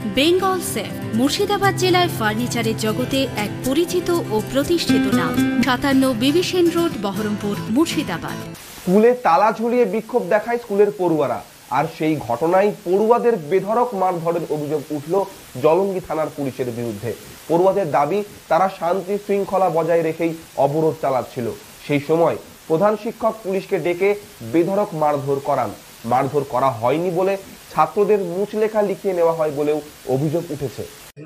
Bengal safe Murshidabad জেলায় ফার্নিচারের জগতে এক পরিচিত ও প্রতিষ্ঠিত নাম। 57 বিবি সেন রোড, বহরমপুর, মুর্শিদাবাদ। স্কুলে তালা ঝুলিয়ে বিক্ষোভ দেখায় স্কুলের পড়ুয়ারা, আর সেই ঘটনায় পড়ুয়াদের বেধড়ক মারধরের অভিযোগ উঠল জলঙ্গি থানার পুলিশের বিরুদ্ধে। পড়ুয়াদের দাবি, তারা শান্তি শৃঙ্খলা বজায় রেখেই অবরোধ চালাচ্ছিল। সেই সময় প্রধান শিক্ষক পুলিশকে ডেকে বেধড়ক মারধর করান। মারধর করা হয়নি বলে ছাত্রদের মুচলেখা লিখিয়ে নেওয়া হয় বলেও অভিযোগ উঠেছে।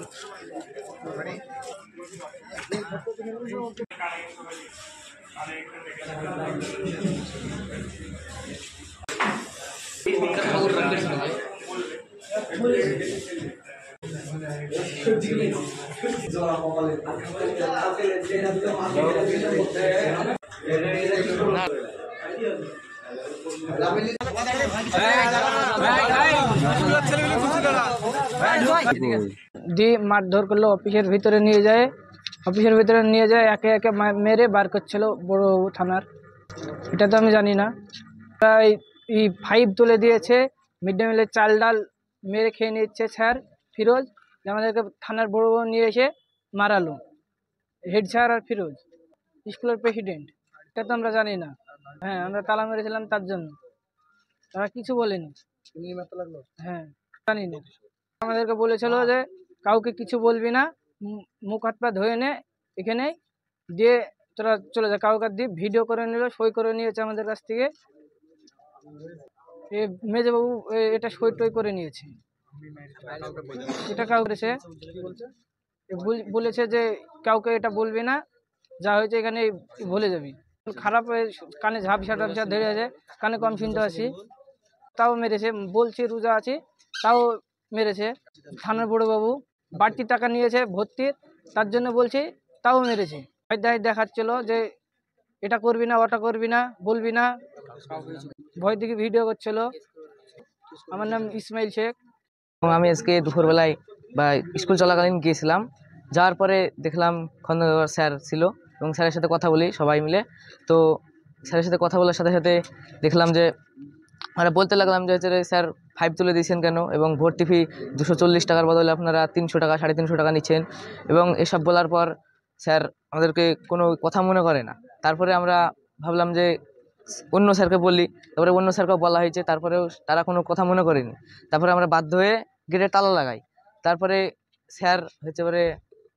মারধর করলো, অফিসের ভিতরে নিয়ে যায়, একে একে মেরে বার করছিল বড় থানার। এটা তো আমি জানি না। প্রায় 5 তুলে দিয়েছে, মিড ডে মিলের চাল ডাল মেরে খেয়ে নিচ্ছে স্যার ফিরোজ। আমাদেরকে থানার বড় নিয়ে এসে মারালো, হেড স্যার আর ফিরোজ স্কুলের প্রেসিডেন্ট। এটা তো আমরা জানি না। হ্যাঁ, আমরা তালা মেরেছিলাম তার জন্য, তারা কিছু বলেনি। হ্যাঁ, জানি না। আমাদেরকে বলেছিল যে কাউকে কিছু বলবি না, মুখ হাত পা ধুয়ে নে এখানে, দিয়ে তোরা চলে যা। কাউকে দিয়ে ভিডিও করে নিল, সই করে নিয়েছে আমাদের কাছ থেকে। মেজবাবু এটা সই টই করে নিয়েছে। এটা কাউকে বলেছে যে কাউকে এটা বলবি না, যা হয়েছে এখানে ভুলে যাবি। খারাপ কানে ঝাপসা টাপসা ধরে আছে, কানে কম শুনতে আসি, তাও মেরেছে। বলছি রোজা আছি, তাও মেরেছে। থানার বড়বাবু বাড়তি টাকা নিয়েছে ভর্তির, তার জন্য বলছি, তাও মেরেছে। দেখাচ্ছিল যে এটা করবি না, ওটা করবি না, বলবি না, ভয় দিকে ভিডিও করছিল। আমার নাম ইসমাইল শেখ। আমি আজকে দুপুরবেলায় বা স্কুল চলাকালীন গিয়েছিলাম। যাওয়ার পরে দেখলাম খন্দকার স্যার ছিল এবং স্যারের সাথে কথা বলি সবাই মিলে। তো স্যারের সাথে কথা বলার সাথে সাথে দেখলাম যে আমরা বলতে লাগলাম যে স্যার 5 তুলে দিয়েছেন কেন, এবং ভর্তি ফি 240 টাকার বদলে আপনারা 300 টাকা 350 টাকা নিচ্ছেন। এবং এসব বলার পর স্যার আমাদেরকে কোনো কথা মনে করে না। তারপরে আমরা ভাবলাম যে অন্য স্যারকে বললি, তারপরে অন্য স্যারকেও বলা হয়েছে, তারপরেও তারা কোনো কথা মনে করেনি। তারপরে আমরা বাধ্য হয়ে গেটে তালা লাগাই। তারপরে স্যার পরে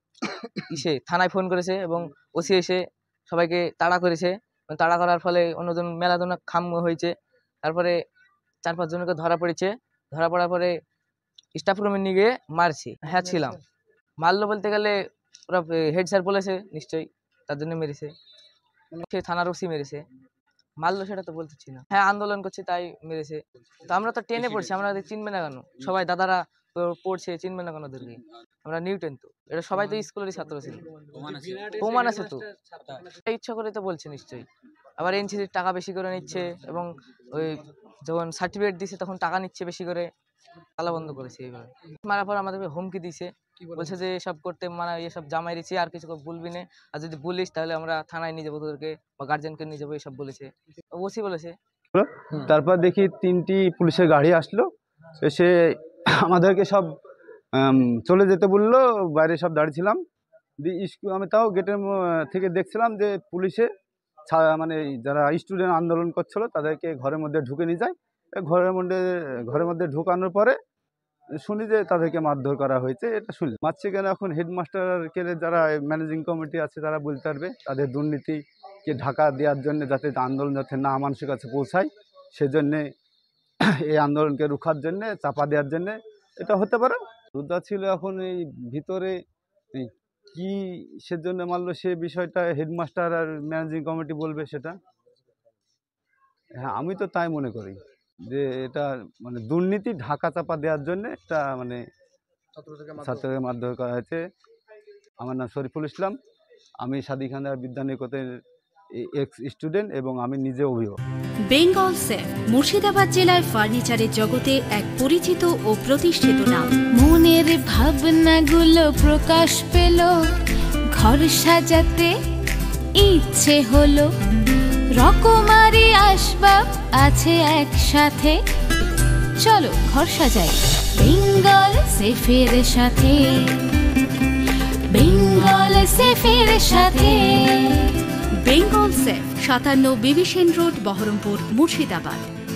থানায় ফোন করেছে এবং ওসি এসে সবাইকে তাড়া করেছে। তাড়া করার ফলে অন্যজন মেলাদোনা খাম হয়েছে। তারপরে 4-5 জনকে ধরা পড়েছে। ধরা পড়ার পরে স্টাফ রুমে নিয়ে গিয়ে মারছি। হ্যাঁ, ছিলাম। মারলো বলতে গেলে ওরা হেড স্যার বলেছে নিশ্চয়ই, তার জন্য মেরেছে। সে থানার ওসি মেরেছে। মারলো সেটা তো বলতেছি না। হ্যাঁ, আন্দোলন করছে তাই মেরেছে। তো আমরা তো টেনে পড়ছি, আমরা চিনবে না কেন? সবাই দাদারা পড়ছে, চিনবে না কেন ওদেরকে? আমরা নিউটেন, তো এটা সবাই তো স্কুলেরই ছাত্র ছিল, প্রমাণ আছে তো। ইচ্ছা করে তো বলছে নিশ্চয়ই। আবার এনসিসির টাকা বেশি করে নিচ্ছে, এবং ওই যখন সার্টিফিকেট দিছে তখন টাকা নিচ্ছে বেশি করে। তালা বন্ধ করেছে এইভাবে। মারার পর আমাদেরকে হুমকি দিছে, বলছে যে এসব করতে মানা, এসব জামাই দিচ্ছি, আর কিছু বলবি না, আর যদি বলিস তাহলে আমরা থানায় নিয়ে যাবো তোদেরকে, বা গার্জেনকে নিয়ে যাবো, এসব বলেছে, ওসি বলেছে। তারপর দেখি 3টি পুলিশের গাড়ি আসলো, এসে আমাদেরকে সব চলে যেতে বললো। বাইরে সব দাঁড়িয়েছিলাম। আমি তাও গেটের থেকে দেখছিলাম যে পুলিশে মানে যারা স্টুডেন্ট আন্দোলন করছিল তাদেরকে ঘরের মধ্যে ঢুকে নিয়ে যায়। ঘরের মধ্যে ঢুকানোর পরে শুনি যে তাদেরকে মারধর করা হয়েছে। এটা শুনি মারছে কেন, এখন হেডমাস্টারকে যারা ম্যানেজিং কমিটি আছে তারা বলতে পারবে। তাদের দুর্নীতিকে ঢাকা দেওয়ার জন্য, যাতে আন্দোলন যাতে না মানুষের কাছে পৌঁছায়, সেজন্যে এই আন্দোলনকে রুখার জন্যে, চাপা দেওয়ার জন্যে এটা হতে পারে। রোজা ছিল, এখন এই ভিতরে কি সেজন্য মানলো সে বিষয়টা হেডমাস্টার আর ম্যানেজিং কমিটি বলবে সেটা। হ্যাঁ, আমি তো তাই মনে করি যে এটা মানে দুর্নীতি ঢাকা চাপা দেওয়ার জন্য একটা মানে ছাত্রদের মারধর করা হয়েছে। আমার নাম শরীফুল ইসলাম, আমি সাদিখানা বিদ্যানিকেতনের এক্স স্টুডেন্ট এবং আমি নিজে অভিভাবক। বেঙ্গল সেফ মুর্শিদাবাদ জেলায় ফার্নিচারের জগতে এক পরিচিত ও প্রতিষ্ঠিত নাম। মনের ভাবনাগুলো প্রকাশ পেল, ঘর সাজাতে ইচ্ছে হলো, রকমারি আসবাব আছে একসাথে, চলো ঘর সাজাই। বেঙ্গল সেফের সাথে, বেঙ্গল সেফের সাথে। Bengal safe 57 Bibhishan road, Baharampur, Murshidabad.